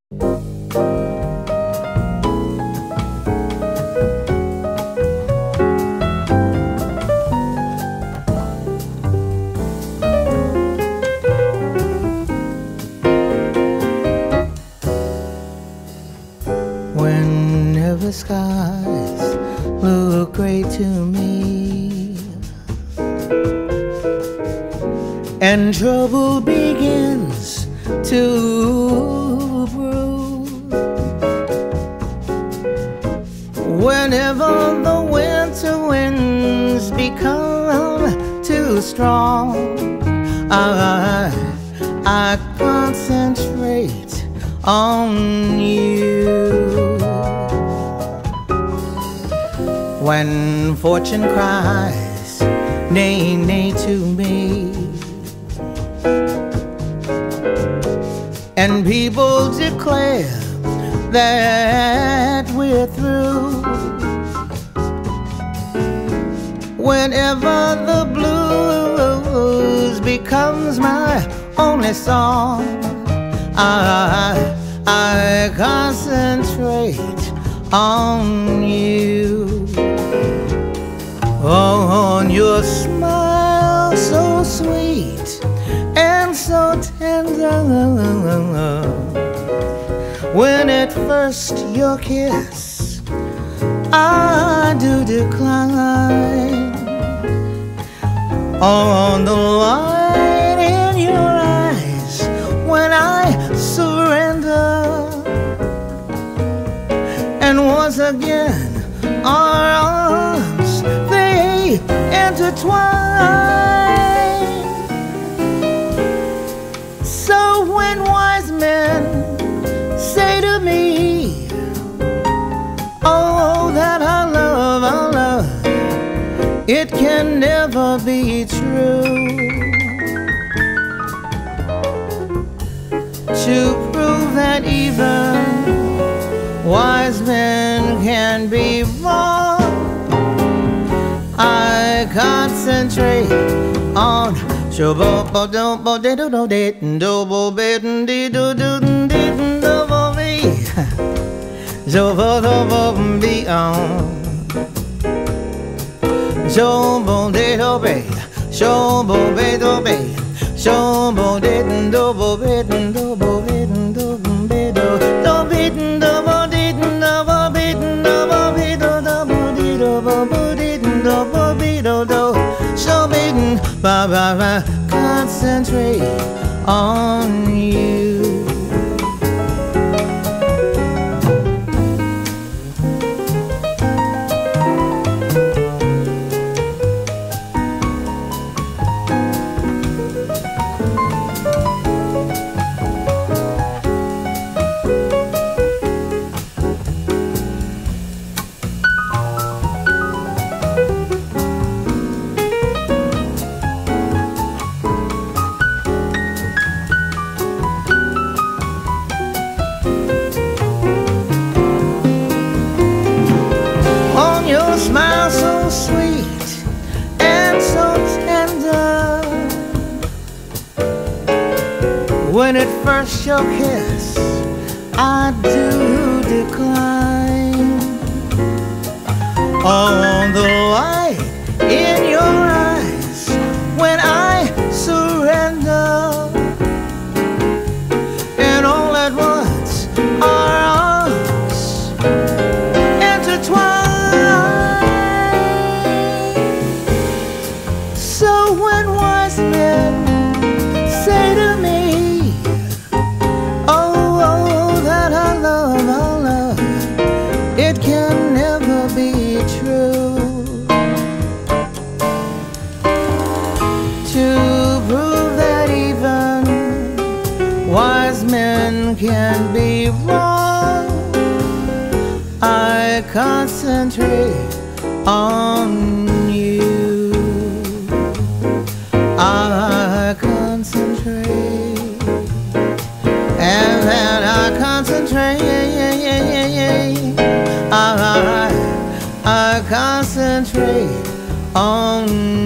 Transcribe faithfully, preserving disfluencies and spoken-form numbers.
Whenever skies look gray to me and trouble begins to brew, whenever the winter winds become too strong, I, I concentrate on you. When fortune cries nay, nay to me, and people declare that we're through, whenever the blues becomes my only song, I, I concentrate on you. On your smile so sweet and so tender, when at first your kiss I do decline, on the light in your eyes when I surrender, and once again our arms they intertwine. So when wise men say to me, oh, that our love, our love, it can never be true, to prove that even wise men can be wrong, I concentrate on Shobo do bo de do do de do bo be de do do de do bo be Shobo do bo be on Shobo de do be Shobo be do be Shobo de do bo be do bo be do be do do be do bo de do bo be do bo be do do bo de do bo be do bo be do do so be ba ba ba concentrate on you. Smile so sweet and so tender, when at first your kiss I do decline, on the light in your eyes when I surrender, and all at once our arms intertwine. So when wise men say to me, oh, oh, that our love, our love, it can never be true, to prove that even wise men can be wrong, I concentrate on you. I concentrate, and then I concentrate, I, I concentrate on